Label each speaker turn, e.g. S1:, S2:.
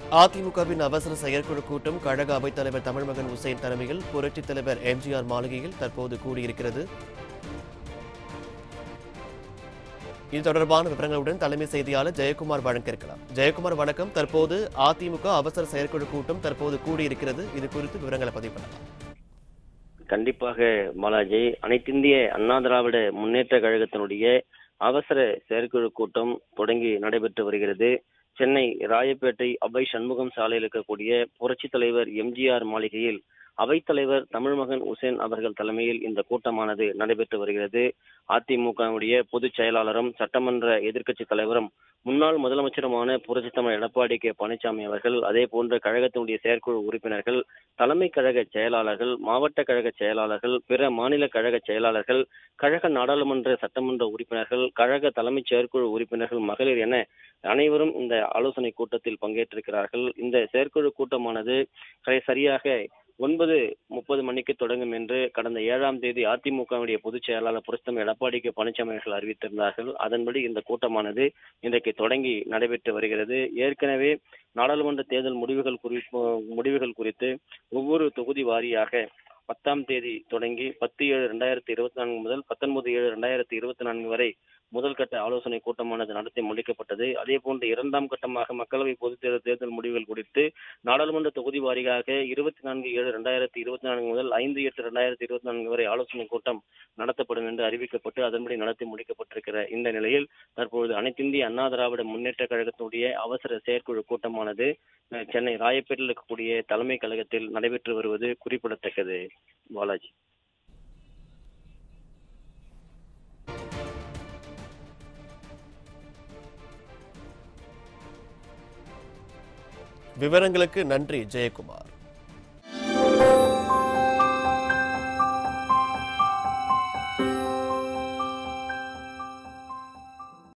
S1: அதிமுகவின் அவசர செயற்குழு கூட்டம் கழக அவைத்தலைவர் தமிழ்மகன் உசேன் தலைமையில் புரட்சித் தலைவர் எம்ஜிஆர் மாளிகையில் தற்போது கூடியிருக்கிறது. இது தொடர்பான விவரங்களுடன் தலைமை செய்தியாளர் ஜெயக்குமார் வழங்க இருக்கலாம். ஜெயக்குமார் வணக்கம். தற்போது அதிமுக அவசர செயற்குழு கூட்டம் தற்போது கூடியிருக்கிறது. இது குறித்து விவரங்களை பதிவு பண்ணலாம்.
S2: கண்டிப்பாக பாலாஜி, அனைத்திந்திய அண்ணா திராவிட முன்னேற்ற கழகத்தினுடைய அவசர செயற்குழு கூட்டம் தொடங்கி நடைபெற்று வருகிறது. சென்னை ராயப்பேட்டை அவை சண்முகம் சாலையில் இருக்கக்கூடிய புரட்சி தலைவர் எம்ஜிஆர் மாளிகையில் அவைத்தலைவர் தமிழ்மகன் உசேன் அவர்கள் தலைமையில் இந்த கூட்டமானது நடைபெற்று வருகிறது. அதிமுகவுடைய பொதுச் செயலாளரும் சட்டமன்ற எதிர்க்கட்சி தலைவரும் முன்னாள் முதலமைச்சருமான புரட்சி தலைவர் எடப்பாடி கே பழனிசாமி அவர்கள், அதே போன்ற கழகத்தினுடைய செயற்குழு உறுப்பினர்கள், தலைமை கழக செயலாளர்கள், மாவட்ட கழக செயலாளர்கள், பிற மாநில கழக செயலாளர்கள், கழக நாடாளுமன்ற சட்டமன்ற உறுப்பினர்கள், கழக தலைமைச் செயற்குழு உறுப்பினர்கள், மகளிர் என அனைவரும் இந்த ஆலோசனை கூட்டத்தில் பங்கேற்றிருக்கிறார்கள். இந்த செயற்குழு கூட்டமானது சரியாக 9:30 மணிக்கு தொடங்கும் என்று கடந்த 7ஆம் தேதி அதிமுகவுடைய பொதுச் செயலாளர் புரட்சி தலைவர் எடப்பாடி கே பழனிசாமி அவர்கள் அறிவித்திருந்தார்கள். அதன்படி இந்த கூட்டமானது இன்றைக்கு தொடங்கி நடைபெற்று வருகிறது. ஏற்கனவே நாடாளுமன்ற தேர்தல் முடிவுகள் குறித்து ஒவ்வொரு தொகுதி வாரியாக 10ஆம் தேதி தொடங்கி 10/7/2024 முதல் 19/7/2024 வரை முதல் கட்ட ஆலோசனை கூட்டமானது நடத்தி முடிக்கப்பட்டது. அதே போன்று 2ஆம் கட்டமாக மக்களவை பொதுத் தேர்தல் முடிவுகள் குறித்து நாடாளுமன்ற தொகுதி வாரியாக 24/7/2024 முதல் 5/8/2024 வரை ஆலோசனை கூட்டம் நடத்தப்படும் என்று அறிவிக்கப்பட்டு அதன்படி நடத்தி முடிக்கப்பட்டிருக்கிற இந்த நிலையில் தற்பொழுது அனைத்திந்திய அண்ணா திராவிட முன்னேற்ற கழகத்தினுடைய அவசர செயற்குழு கூட்டமானது சென்னை ராயப்பேட்டில் இருக்கக்கூடிய தலைமை கழகத்தில் நடைபெற்று வருவது குறிப்பிடத்தக்கது. பாலாஜி.
S1: விவரங்களுக்கு நன்றி ஜெயக்குமார்.